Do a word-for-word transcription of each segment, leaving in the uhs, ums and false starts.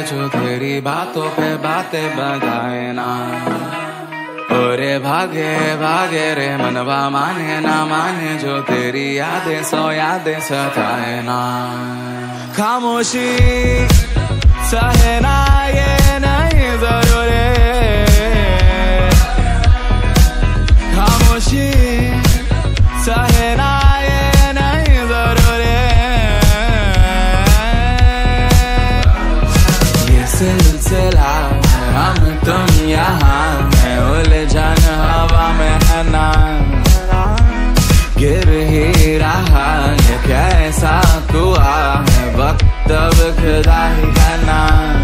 जो तेरी बातों पे बातें बताए ना। ओरे भागे भागे रे मनवा माने ना माने जो तेरी यादें सौ यादें सताए ना। खामोशी सहे ना ये नहीं जरूरी, खामोशी सहे ना ये नहीं जरूरी। ये सिलसिला हम तुम यहाँ है, उलझन हवा में है ना। गिर ही रहा ये कैसा कुआ है, वक्त अब खुदा ही है ना।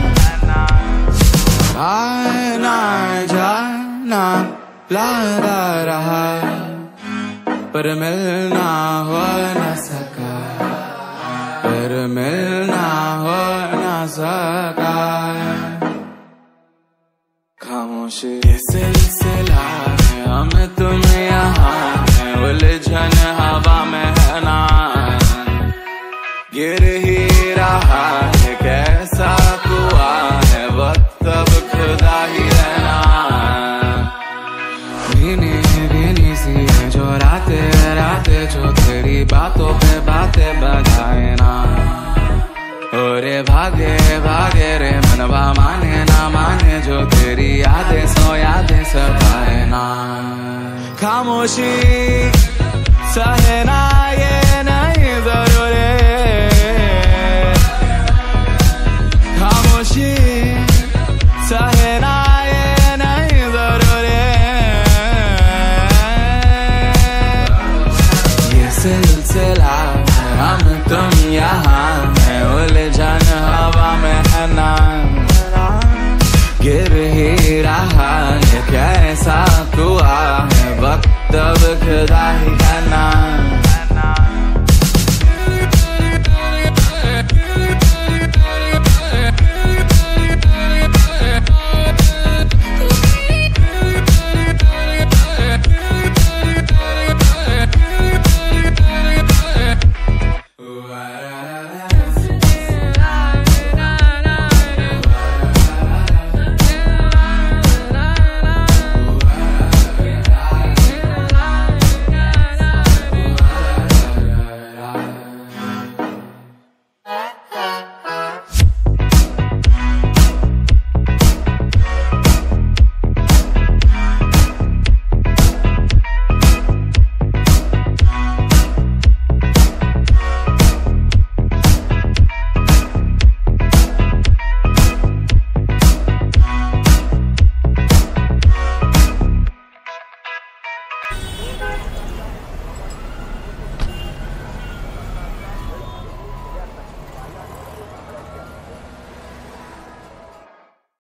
आना जाना लगा रहा पर मिलना हो न सका, पर मिलना हो न सका। खामोशी ये सिलसिला है हम तुम यहाँ है, उलझन हवा में है ना। गिर ही रहा है कैसा कुआ है, वक्त अब खुदा ही रहना। भीनी भीनी सी है जो राते राते जो तेरी बातों पे बातें बताए ना। ओरे भागे भागे रे मनवा माने ना माने जो तेरी यादें सौ यादें सताए ना। खामोशी सहे ना